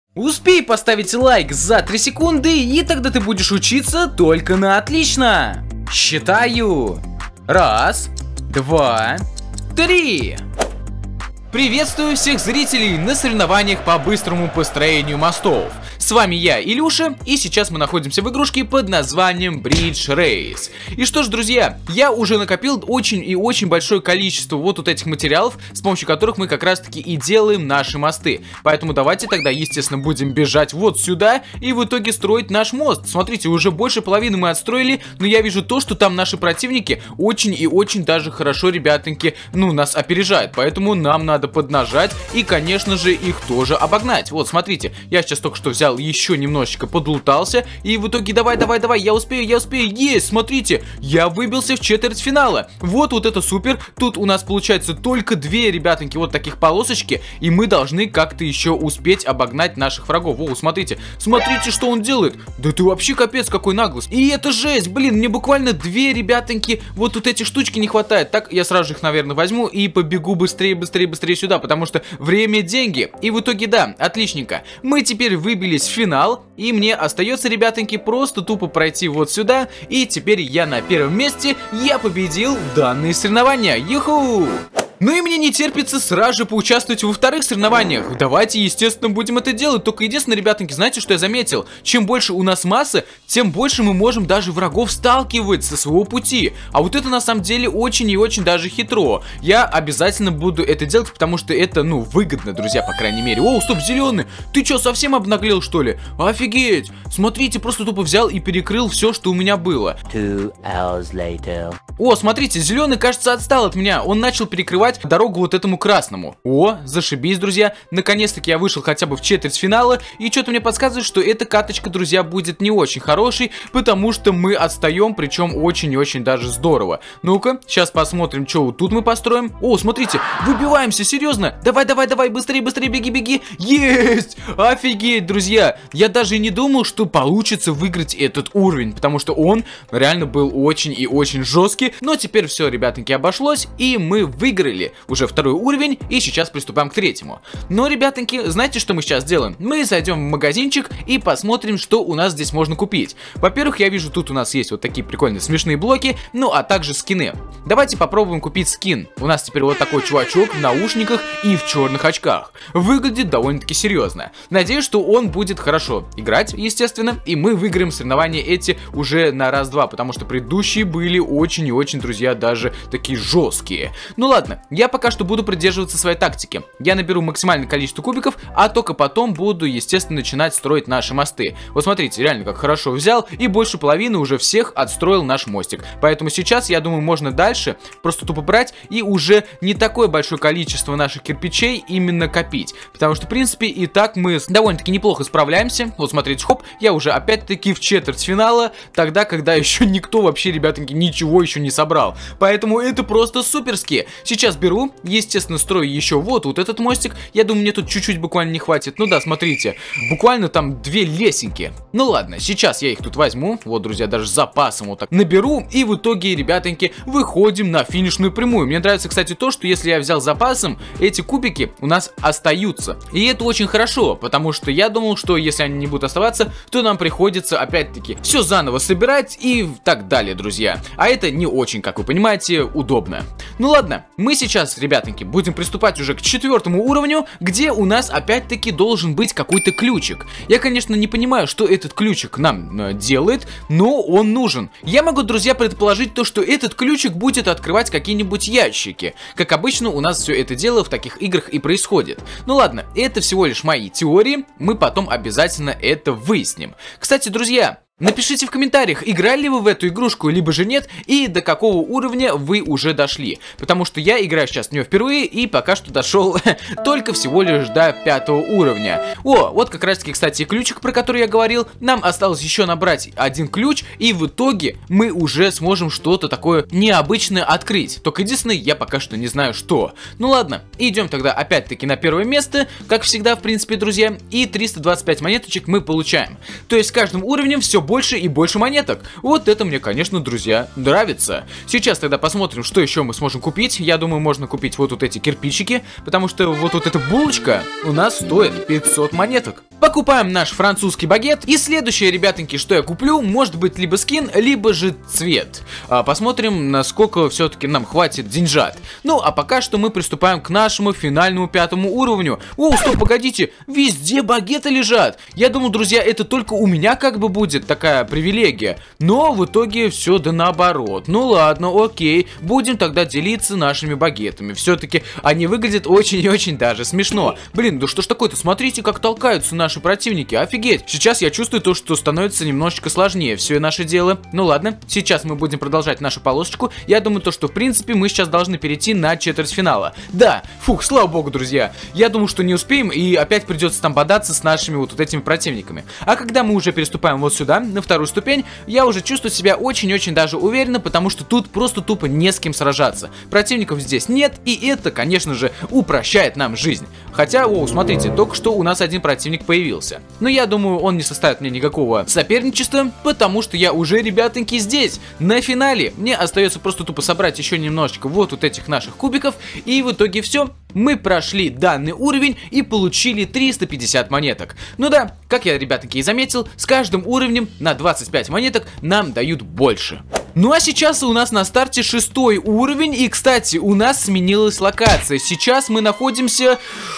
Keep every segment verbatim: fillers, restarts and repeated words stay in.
Успей поставить лайк за три секунды, и тогда ты будешь учиться только на отлично. Считаю. Раз, два, три. Приветствую всех зрителей на соревнованиях по быстрому построению мостов. С вами я, Илюша, и сейчас мы находимся в игрушке под названием Bridge Race. И что ж, друзья, я уже накопил очень и очень большое количество вот, вот этих материалов, с помощью которых мы как раз таки и делаем наши мосты. Поэтому давайте тогда, естественно, будем бежать вот сюда и в итоге строить наш мост. Смотрите, уже больше половины мы отстроили, но я вижу то, что там наши противники очень и очень даже хорошо, ребятоньки, ну, нас опережают. Поэтому нам надо поднажать и, конечно же, их тоже обогнать. Вот, смотрите, я сейчас только что взял еще немножечко, подлутался, и в итоге давай, давай, давай, я успею, я успею, есть, смотрите, я выбился в четвертьфинала. Вот, вот это супер, тут у нас получается только две, ребятоньки, вот таких полосочки, и мы должны как-то еще успеть обогнать наших врагов. О, смотрите, смотрите, что он делает, да ты вообще капец какой наглый. И это жесть, блин, мне буквально две, ребятоньки, вот тут эти штучки не хватает. Так, я сразу же их, наверное, возьму и побегу быстрее, быстрее, быстрее сюда, потому что время — деньги. И в итоге, да, отличненько, мы теперь выбились в финал, и мне остается, ребятоньки, просто тупо пройти вот сюда, и теперь я на первом месте, я победил данные соревнования. Юху! Ну и мне не терпится сразу же поучаствовать во вторых соревнованиях. Давайте, естественно, будем это делать. Только единственное, ребятоньки, знаете, что я заметил? Чем больше у нас масса, тем больше мы можем даже врагов сталкивать со своего пути. А вот это на самом деле очень и очень даже хитро. Я обязательно буду это делать, потому что это, ну, выгодно, друзья, по крайней мере. О, стоп, зеленый! Ты что, совсем обнаглел, что ли? Офигеть! Смотрите, просто тупо взял и перекрыл все, что у меня было. Two hours later. О, смотрите, зеленый, кажется, отстал от меня. Он начал перекрывать дорогу вот этому красному. О, зашибись, друзья. Наконец-таки я вышел хотя бы в четвертьфинала. И что-то мне подсказывает, что эта каточка, друзья, будет не очень хорошей, потому что мы отстаем, причем очень и очень даже здорово. Ну-ка, сейчас посмотрим, что вот тут мы построим. О, смотрите, выбиваемся, серьезно. Давай, давай, давай, быстрее, быстрее, беги, беги. Есть! Офигеть, друзья. Я даже и не думал, что получится выиграть этот уровень, потому что он реально был очень и очень жесткий. Но теперь все, ребятоньки, обошлось, и мы выиграли уже второй уровень, и сейчас приступаем к третьему. Но, ребятоньки, знаете, что мы сейчас сделаем? Мы зайдем в магазинчик и посмотрим, что у нас здесь можно купить. Во-первых, я вижу, тут у нас есть вот такие прикольные смешные блоки, ну, а также скины. Давайте попробуем купить скин. У нас теперь вот такой чувачок в наушниках и в черных очках. Выглядит довольно-таки серьезно. Надеюсь, что он будет хорошо играть, естественно, и мы выиграем соревнования эти уже на раз-два, потому что предыдущие были очень и очень, друзья, даже такие жесткие. Ну ладно, я пока что буду придерживаться своей тактики. Я наберу максимальное количество кубиков, а только потом буду, естественно, начинать строить наши мосты. Вот смотрите, реально как хорошо взял, и больше половины уже всех отстроил наш мостик. Поэтому сейчас, я думаю, можно дальше просто тупо брать и уже не такое большое количество наших кирпичей именно копить. Потому что, в принципе, и так мы довольно-таки неплохо справляемся. Вот смотрите, хоп, я уже опять-таки в четвертьфинала, тогда, когда еще никто вообще, ребятоньки, ничего еще не собрал. Поэтому это просто суперски. Сейчас беру, естественно, строю еще вот, вот этот мостик. Я думаю, мне тут чуть-чуть буквально не хватит. Ну да, смотрите, буквально там две лесенки. Ну ладно, сейчас я их тут возьму. Вот, друзья, даже с запасом вот так наберу. И в итоге, ребятоньки, выходим на финишную прямую. Мне нравится, кстати, то, что если я взял запасом, эти кубики у нас остаются. И это очень хорошо, потому что я думал, что если они не будут оставаться, то нам приходится, опять-таки, все заново собирать и так далее, друзья. А это не очень, как вы понимаете, удобно. Ну ладно, мы сейчас, ребятоньки, будем приступать уже к четвертому уровню, где у нас опять-таки должен быть какой-то ключик. Я, конечно, не понимаю, что этот ключик нам э, делает, но он нужен. Я могу, друзья, предположить то, что этот ключик будет открывать какие-нибудь ящики. Как обычно, у нас все это дело в таких играх и происходит. Ну ладно, это всего лишь мои теории, мы потом обязательно это выясним. Кстати, друзья, напишите в комментариях, играли ли вы в эту игрушку, либо же нет, и до какого уровня вы уже дошли. Потому что я играю сейчас в нее впервые, и пока что дошел только всего лишь до пятого уровня. О, вот как раз таки, кстати, ключик, про который я говорил. Нам осталось еще набрать один ключ, и в итоге мы уже сможем что-то такое необычное открыть. Только единственное, я пока что не знаю что. Ну ладно, идем тогда опять-таки на первое место, как всегда, в принципе, друзья, и триста двадцать пять монеточек мы получаем. То есть с каждым уровнем все больше и больше монеток. Вот это мне, конечно, друзья, нравится. Сейчас тогда посмотрим, что еще мы сможем купить. Я думаю, можно купить вот, вот эти кирпичики, потому что вот, вот эта булочка у нас стоит пятьсот монеток. Покупаем наш французский багет. И следующее, ребятоньки, что я куплю, может быть либо скин, либо же цвет. А, посмотрим, насколько все-таки нам хватит деньжат. Ну, а пока что мы приступаем к нашему финальному пятому уровню. О, стоп, погодите, везде багеты лежат. Я думал, друзья, это только у меня как бы будет такая привилегия. Но в итоге все да наоборот. Ну ладно, окей, будем тогда делиться нашими багетами. Все-таки они выглядят очень и очень даже смешно. Блин, да что ж такое-то, смотрите, как толкаются наши противники, офигеть. Сейчас я чувствую то, что становится немножечко сложнее все наше дело. Ну ладно, сейчас мы будем продолжать нашу полосочку. Я думаю то, что в принципе мы сейчас должны перейти на четвертьфинала. Да, фух, слава богу, друзья. Я думаю, что не успеем и опять придется там бодаться с нашими вот, вот этими противниками. А когда мы уже переступаем вот сюда, на вторую ступень, я уже чувствую себя очень-очень даже уверенно, потому что тут просто тупо не с кем сражаться. Противников здесь нет, и это, конечно же, упрощает нам жизнь. Хотя, о, смотрите, только что у нас один противник появился. Но я думаю, он не составит мне никакого соперничества, потому что я уже, ребятоньки, здесь, на финале. Мне остается просто тупо собрать еще немножечко вот, вот этих наших кубиков, и в итоге все. Мы прошли данный уровень и получили триста пятьдесят монеток. Ну да, как я, ребятки, и заметил, с каждым уровнем на двадцать пять монеток нам дают больше. Ну а сейчас у нас на старте шестой уровень, и, кстати, у нас сменилась локация. Сейчас мы находимся...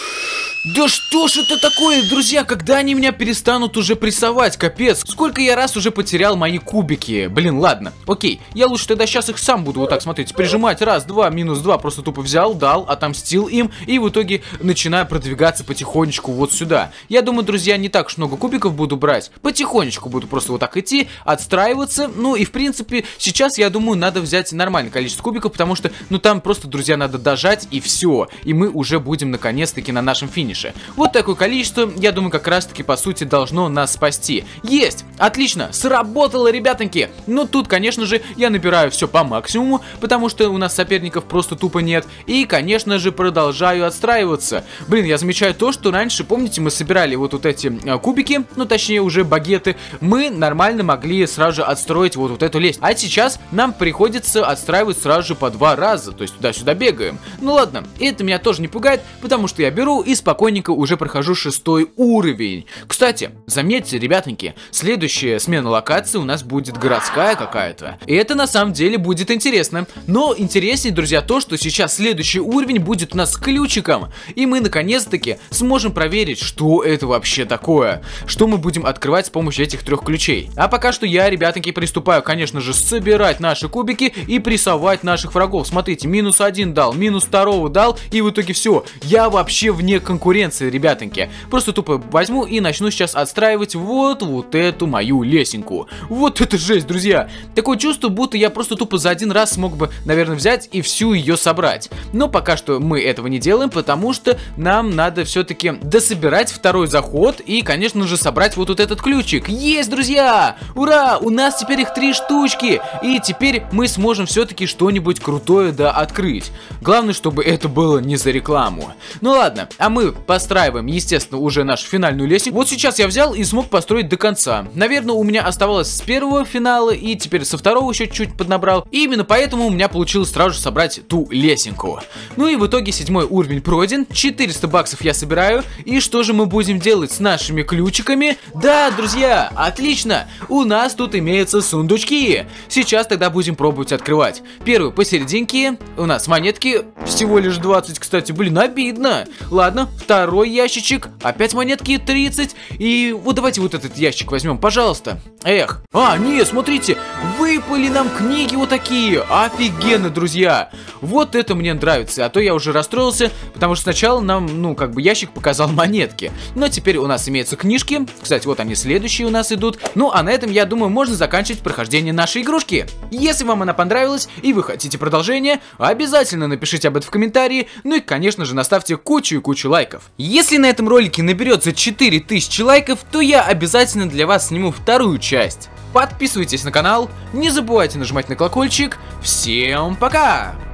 Да что ж это такое, друзья, когда они меня перестанут уже прессовать, капец. Сколько я раз уже потерял мои кубики. Блин, ладно, окей, я лучше тогда сейчас их сам буду вот так, смотрите, прижимать. Раз, два, минус два, просто тупо взял, дал, отомстил им. И в итоге начинаю продвигаться потихонечку вот сюда. Я думаю, друзья, не так уж много кубиков буду брать. Потихонечку буду просто вот так идти, отстраиваться. Ну и в принципе, сейчас, я думаю, надо взять нормальное количество кубиков, потому что, ну там просто, друзья, надо дожать и все. И мы уже будем наконец-таки на нашем финише. Вот такое количество, я думаю, как раз таки по сути должно нас спасти. Есть! Отлично! Сработало, ребятоньки! Но тут, конечно же, я набираю все по максимуму, потому что у нас соперников просто тупо нет. И, конечно же, продолжаю отстраиваться. Блин, я замечаю то, что раньше, помните, мы собирали вот, вот эти а, кубики, ну точнее уже багеты, мы нормально могли сразу же отстроить вот, вот эту лестницу. А сейчас нам приходится отстраивать сразу же по два раза, то есть туда-сюда бегаем. Ну ладно, это меня тоже не пугает, потому что я беру и спокойно Спокойненько уже прохожу шестой уровень. Кстати, заметьте, ребятоньки, следующая смена локации у нас будет городская какая-то. И это на самом деле будет интересно. Но интереснее, друзья, то, что сейчас следующий уровень будет у нас с ключиком. И мы наконец-таки сможем проверить, что это вообще такое. Что мы будем открывать с помощью этих трех ключей. А пока что я, ребятоньки, приступаю, конечно же, собирать наши кубики и прессовать наших врагов. Смотрите, минус один дал, минус второго дал, и в итоге все. Я вообще вне конкуренции. Конкуренции, ребятоньки. Просто тупо возьму и начну сейчас отстраивать вот вот эту мою лесенку. Вот это жесть, друзья. Такое чувство, будто я просто тупо за один раз смог бы, наверное, взять и всю ее собрать. Но пока что мы этого не делаем, потому что нам надо все-таки дособирать второй заход и, конечно же, собрать вот, вот этот ключик. Есть, друзья! Ура! У нас теперь их три штучки. И теперь мы сможем все-таки что-нибудь крутое да открыть. Главное, чтобы это было не за рекламу. Ну ладно, а мы постраиваем, естественно, уже нашу финальную лестницу. Вот сейчас я взял и смог построить до конца. Наверное, у меня оставалось с первого финала, и теперь со второго еще чуть-чуть поднабрал. И именно поэтому у меня получилось сразу же собрать ту лесенку. Ну и в итоге седьмой уровень пройден. четыреста баксов я собираю. И что же мы будем делать с нашими ключиками? Да, друзья, отлично! У нас тут имеются сундучки. Сейчас тогда будем пробовать открывать. Первый посерединке. У нас монетки всего лишь двадцать, кстати. Блин, обидно. Ладно. Второй ящичек, опять монетки тридцать. И вот давайте вот этот ящик возьмем, пожалуйста. Эх, а, нет, смотрите, выпали нам книги вот такие. Офигенно, друзья. Вот это мне нравится, а то я уже расстроился, потому что сначала нам, ну, как бы ящик показал монетки. Но теперь у нас имеются книжки. Кстати, вот они следующие у нас идут. Ну, а на этом, я думаю, можно заканчивать прохождение нашей игрушки. Если вам она понравилась и вы хотите продолжение, обязательно напишите об этом в комментарии. Ну и, конечно же, наставьте кучу и кучу лайков. Если на этом ролике наберется четыре тысячи лайков, то я обязательно для вас сниму вторую часть. Подписывайтесь на канал, не забывайте нажимать на колокольчик. Всем пока!